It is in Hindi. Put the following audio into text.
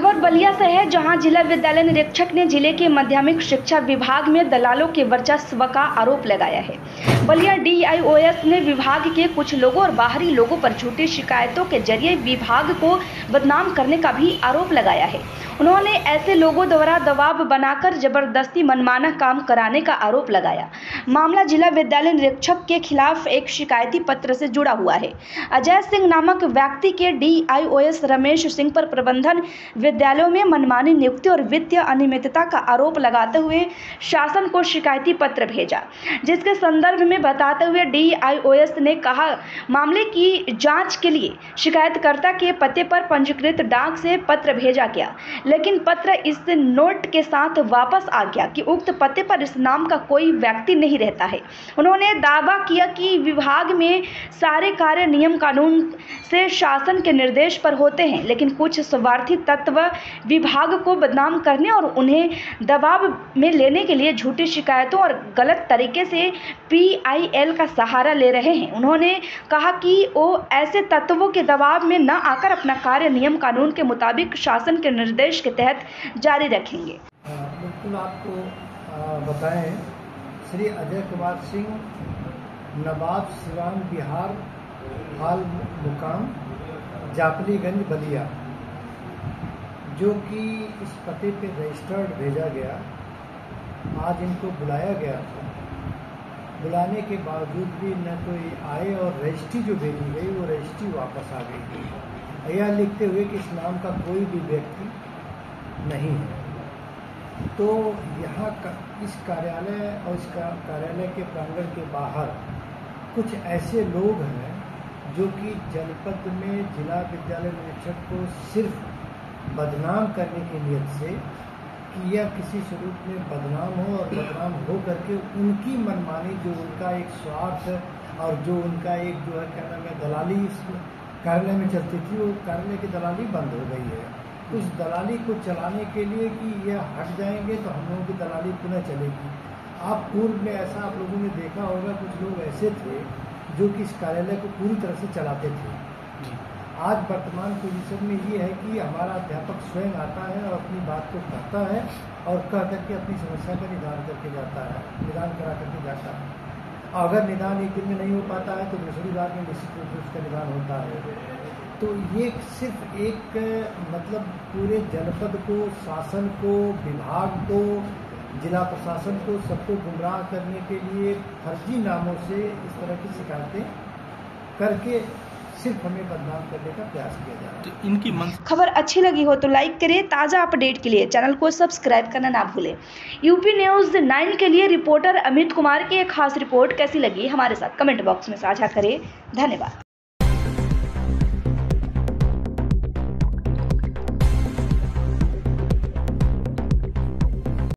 खबर बलिया से है, जहां जिला विद्यालय निरीक्षक ने जिले के माध्यमिक शिक्षा विभाग में दलालों के वर्चस्व का आरोप लगाया है। बलिया DIOS ने विभाग के कुछ लोगों और बाहरी लोगों पर झूठी शिकायतों के जरिए विभाग को बदनाम करने का भी आरोप लगाया है। उन्होंने ऐसे लोगों द्वारा दबाव बनाकर जबरदस्ती मनमाना काम कराने का आरोप लगाया। मामला जिला विद्यालय निरीक्षक के खिलाफ एक शिकायती पत्र से जुड़ा हुआ है। अजय सिंह नामक व्यक्ति के DIOS रमेश सिंह पर प्रबंधन विद्यालयों में मनमानी नियुक्ति और वित्तीय अनियमितता का आरोप लगाते हुए शासन को शिकायती पत्र भेजा, जिसके संदर्भ में बताते हुए DIOS ने कहा मामले की जांच के लिए शिकायतकर्ता के पते पर पंजीकृत डाक से पत्र भेजा गया, लेकिन पत्र इस नोट के साथ वापस आ गया कि उक्त पते पर इस नाम का कोई व्यक्ति नहीं रहता है। उन्होंने दावा किया कि विभाग में सारे कार्य नियम कानून से शासन के निर्देश पर होते हैं, लेकिन कुछ स्वार्थी तत्व विभाग को बदनाम करने और उन्हें दबाव में लेने के लिए झूठी शिकायतों और गलत तरीके से PIL का सहारा ले रहे हैं। उन्होंने कहा कि वो ऐसे तत्वों के दबाव में न आकर अपना कार्य नियम कानून के मुताबिक शासन के निर्देश के तहत जारी रखेंगे। बिल्कुल आपको बताएं, श्री अजय कुमार सिंह, नवाब सिवान बिहार, हाल मुकाम जापलीगंज बलिया, जो कि इस पते पे रजिस्टर्ड भेजा गया। आज इनको बुलाया गया था, बुलाने के बावजूद भी न तो ये आए और रजिस्ट्री जो भेजी गई वो रजिस्ट्री वापस आ गई, यह लिखते हुए कि इस नाम का कोई भी व्यक्ति नहीं है। तो यहाँ इस कार्यालय और इस कार्यालय के प्रांगण के बाहर कुछ ऐसे लोग हैं जो कि जनपद में जिला विद्यालय निरीक्षक को सिर्फ बदनाम करने की नियत से कि यह किसी स्वरूप में बदनाम हो और बदनाम हो करके उनकी मनमानी, जो उनका एक स्वार्थ और जो उनका एक जो है क्या नाम है दलाली इस कार्यालय में चलती थी, वो कार्यालय की दलाली बंद हो गई है। उस दलाली को चलाने के लिए कि यह हट जाएंगे तो हम लोगों की दलाली पुनः चलेगी। आप पूर्व में ऐसा आप लोगों ने देखा होगा, कुछ लोग ऐसे थे जो कि इस कार्यालय को पूरी तरह से चलाते थे। आज वर्तमान पोजीशन में ये है कि हमारा अध्यापक स्वयं आता है और अपनी बात को कहता है और कह करके अपनी समस्या का निदान करके जाता है, निदान करा करके जाता है। अगर निदान एक दिन में नहीं हो पाता है तो दूसरी बार में निश्चित रूप से उसका निदान होता है। तो ये सिर्फ एक मतलब पूरे जनपद को, शासन को, विभाग को, जिला प्रशासन को, सबको गुमराह करने के लिए फर्जी नामों से इस तरह की शिकायतें करके सिर्फ हमें बदनाम करने का प्रयास किया जा रहा है। तो इनकी खबर अच्छी लगी हो तो लाइक करें। ताज़ा अपडेट के लिए चैनल को सब्सक्राइब करना ना भूलें। UP News 9 के लिए रिपोर्टर अमित कुमार की एक खास रिपोर्ट कैसी लगी हमारे साथ कमेंट बॉक्स में साझा करें। धन्यवाद।